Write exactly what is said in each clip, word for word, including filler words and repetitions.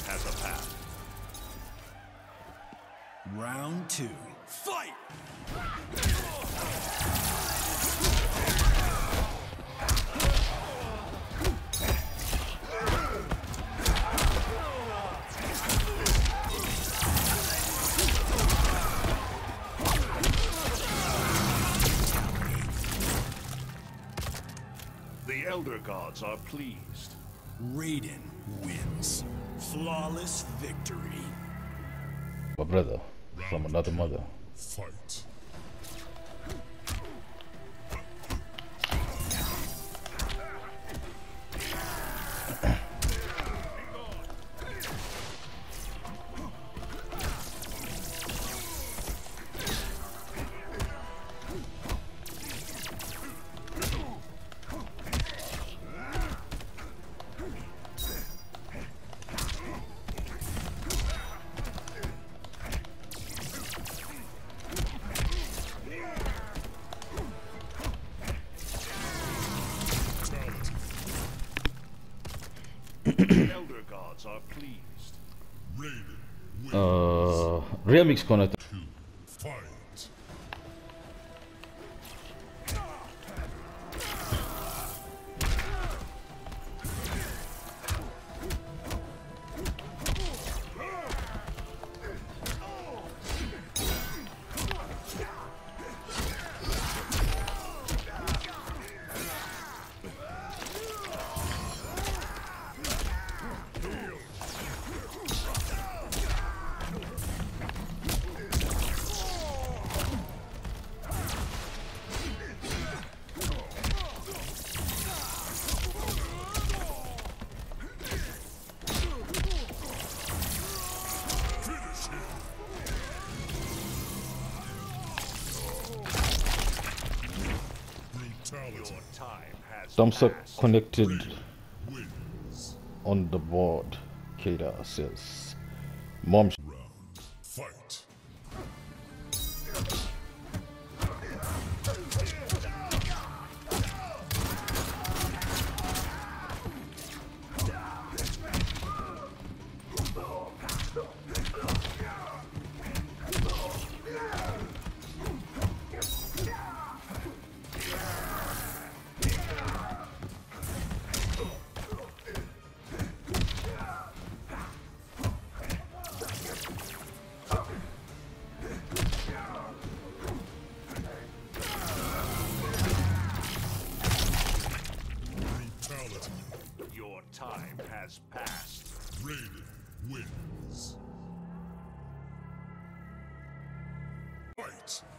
has a path. Round two. Fight! The Elder Gods are pleased. Raiden wins. Flawless victory. My brother from another mother. Fight. The Elder Gods are pleased. Raiden wins. Uh, remix kona Two. Fight. Your time has thumbs up passed. connected Wins. on the board. Kata says, "Mom." Round. Fight. Brutality. Your time has passed. Raiden wins. Fight.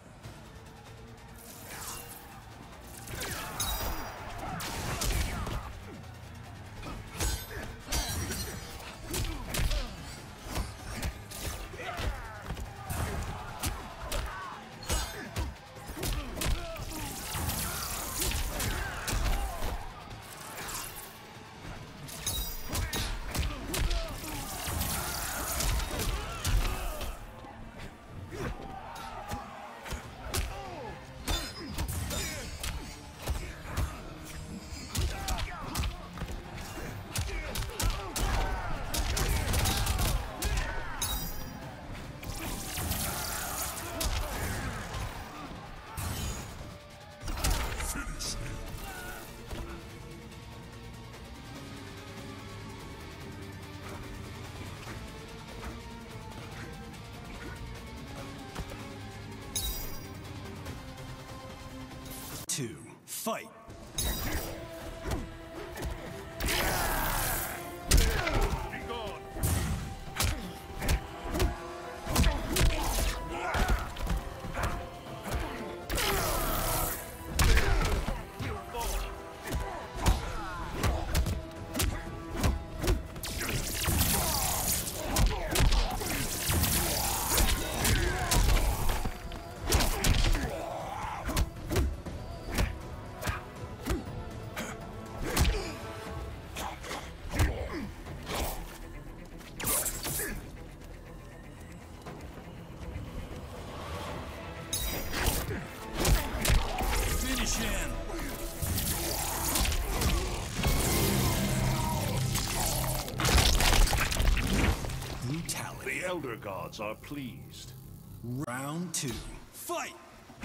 Finish him. Two. Fight. Be gone. You fall. Brutality. The Elder Gods are pleased. Round two. Fight!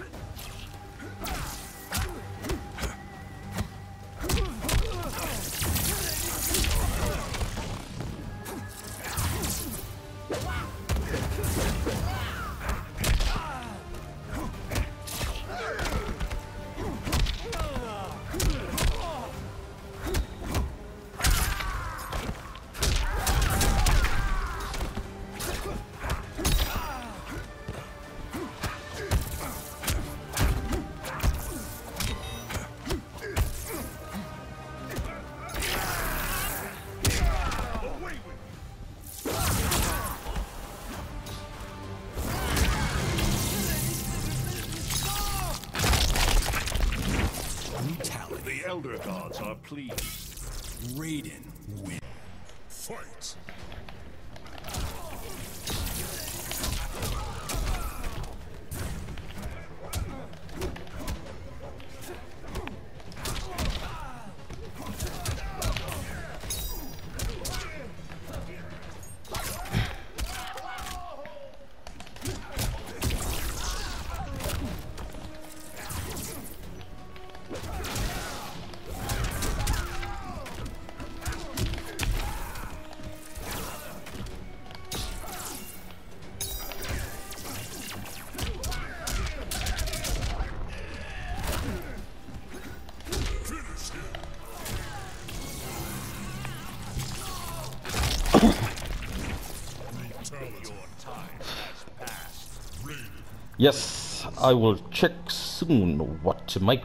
The Elder Gods are pleased. Raiden wins. Fight! Your time has passed. Yes, I will check soon what my